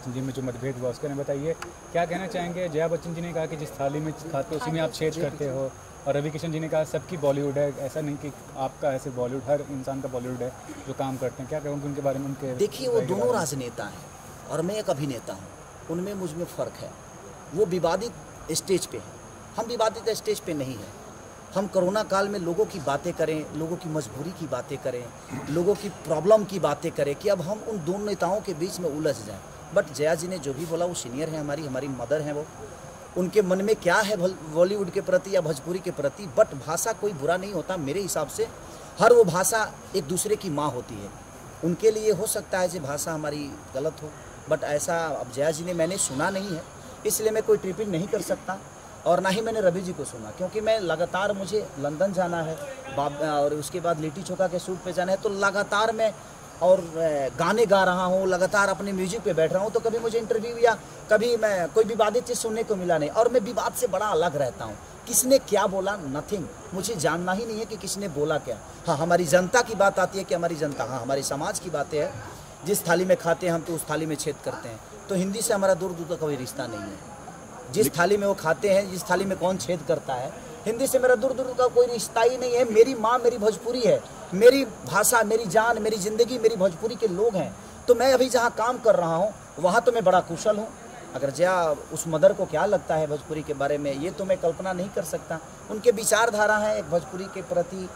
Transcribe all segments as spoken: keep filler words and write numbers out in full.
बच्चन जी में जो मतभेद हुआ उसके बारे में बताइए, क्या कहना चाहेंगे? जया बच्चन जी ने कहा कि जिस थाली में खाते उसी में आप छेद करते हो, और रवि किशन जी ने कहा सबकी बॉलीवुड है, ऐसा नहीं कि आपका ऐसे बॉलीवुड, हर इंसान का बॉलीवुड है जो काम करते हैं। क्या कहूँगी उनके बारे में? उनके देखिए, वो दोनों राजनेता हैं और मैं एक अभिनेता हूँ, उनमें मुझ में फ़र्क है। वो विवादित स्टेज पे है, हम विवादित स्टेज पे नहीं हैं। हम कोरोना काल में लोगों की बातें करें, लोगों की मजबूरी की बातें करें, लोगों की प्रॉब्लम की बातें करें कि अब हम उन दोनों नेताओं के बीच में उलझ जाएं। बट जया जी ने जो भी बोला वो सीनियर है, हमारी हमारी मदर हैं। वो उनके मन में क्या है बॉलीवुड के प्रति या भोजपुरी के प्रति, बट भाषा कोई बुरा नहीं होता मेरे हिसाब से। हर वो भाषा एक दूसरे की माँ होती है। उनके लिए हो सकता है कि भाषा हमारी गलत हो, बट ऐसा अब जया जी ने मैंने सुना नहीं है, इसलिए मैं कोई टिप्पणी नहीं कर सकता। और ना ही मैंने रवि जी को सुना, क्योंकि मैं लगातार, मुझे लंदन जाना है और उसके बाद लिट्टी चोखा के शूट पे जाना है, तो लगातार मैं और गाने गा रहा हूँ, लगातार अपने म्यूजिक पे बैठ रहा हूँ, तो कभी मुझे इंटरव्यू या कभी मैं कोई विवादित चीज़ सुनने को मिला नहीं। और मैं विवाद से बड़ा अलग रहता हूँ। किसने क्या बोला, नथिंग, मुझे जानना ही नहीं है कि किसने बोला क्या। हाँ, हमारी जनता की बात आती है कि हमारी जनता, हाँ हमारे समाज की बातें हैं। जिस थाली में खाते हैं हम तो उस थाली में छेद करते हैं, तो हिंदी से हमारा दूर दूर तक कोई रिश्ता नहीं है। जिस थाली में वो खाते हैं, जिस थाली में कौन छेद करता है, हिंदी से मेरा दूर दूर का कोई रिश्ता ही नहीं है। मेरी माँ मेरी भोजपुरी है, मेरी भाषा, मेरी जान, मेरी ज़िंदगी मेरी भोजपुरी के लोग हैं। तो मैं अभी जहाँ काम कर रहा हूँ वहाँ तो मैं बड़ा कुशल हूँ। अगर जया उस मदर को क्या लगता है भोजपुरी के बारे में, ये तो मैं कल्पना नहीं कर सकता। उनके विचारधारा है एक भोजपुरी के प्रति,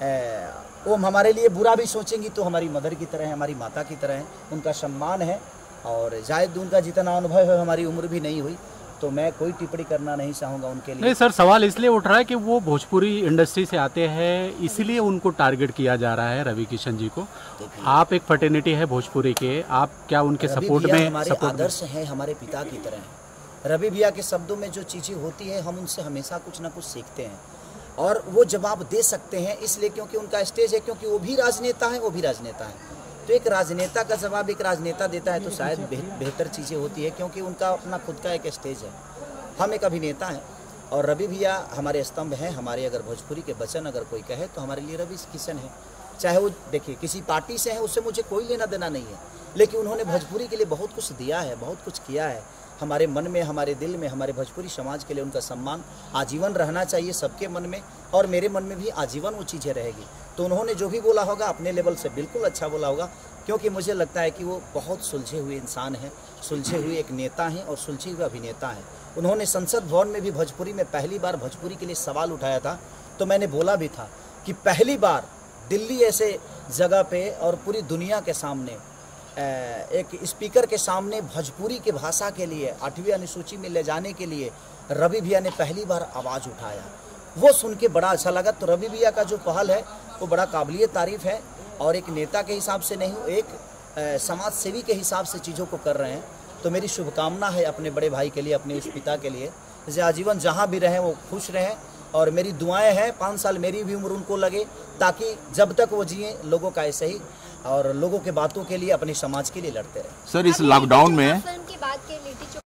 वो हमारे लिए बुरा भी सोचेंगी तो हमारी मदर की तरह है, हमारी माता की तरह है, उनका सम्मान है। और शायद उनका जितना अनुभव है, हमारी उम्र भी नहीं हुई, तो मैं कोई टिप्पणी करना नहीं चाहूँगा उनके लिए। नहीं सर, सवाल इसलिए उठ रहा है कि वो भोजपुरी इंडस्ट्री से आते हैं, इसलिए उनको टारगेट किया जा रहा है रवि किशन जी को। आप एक फर्टेनिटी है भोजपुरी के, आप क्या उनके सपोर्ट में? हमारे आदर्श हैं, हमारे पिता की तरह हैं। रवि भैया के शब्दों में जो चीज़ें होती है, हम उनसे हमेशा कुछ ना कुछ सीखते हैं और वो जवाब दे सकते हैं, इसलिए क्योंकि उनका स्टेज है, क्योंकि वो भी राजनेता है, वो भी राजनेता है। तो एक राजनेता का जवाब एक राजनेता देता है तो शायद बेहतर चीज़ें होती है, क्योंकि उनका अपना खुद का एक स्टेज है। हम एक अभिनेता हैं और रवि भैया हमारे स्तंभ हैं। हमारे अगर भोजपुरी के वचन अगर कोई कहे तो हमारे लिए रवि किशन है। चाहे वो देखिए किसी पार्टी से है, उससे मुझे कोई लेना देना नहीं है, लेकिन उन्होंने भोजपुरी के लिए बहुत कुछ दिया है, बहुत कुछ किया है। हमारे मन में, हमारे दिल में, हमारे भोजपुरी समाज के लिए उनका सम्मान आजीवन रहना चाहिए सबके मन में, और मेरे मन में भी आजीवन वो चीज़ें रहेगी। तो उन्होंने जो भी बोला होगा अपने लेवल से बिल्कुल अच्छा बोला होगा, क्योंकि मुझे लगता है कि वो बहुत सुलझे हुए इंसान हैं, सुलझे हुए एक नेता हैं और सुलझे हुए अभिनेता हैं। उन्होंने संसद भवन में भी भोजपुरी में पहली बार भोजपुरी के लिए सवाल उठाया था, तो मैंने बोला भी था कि पहली बार दिल्ली ऐसे जगह पे और पूरी दुनिया के सामने एक स्पीकर के सामने भोजपुरी के भाषा के लिए आठवीं अनुसूची में ले जाने के लिए रवि भैया ने पहली बार आवाज़ उठाया। वो सुन के बड़ा अच्छा लगा। तो रवि भैया का जो पहल है वो बड़ा काबिलिय तारीफ़ है, और एक नेता के हिसाब से नहीं, एक समाज सेवी के हिसाब से चीज़ों को कर रहे हैं। तो मेरी शुभकामना है अपने बड़े भाई के लिए, अपने उस पिता के लिए, जैसे आजीवन जहाँ भी रहें वो खुश रहें, और मेरी दुआएं हैं पाँच साल मेरी भी उम्र उनको लगे, ताकि जब तक वो जिए लोगों का ऐसे ही, और लोगों के बातों के लिए, अपने समाज के लिए लड़ते रहे। सर, इस लॉकडाउन में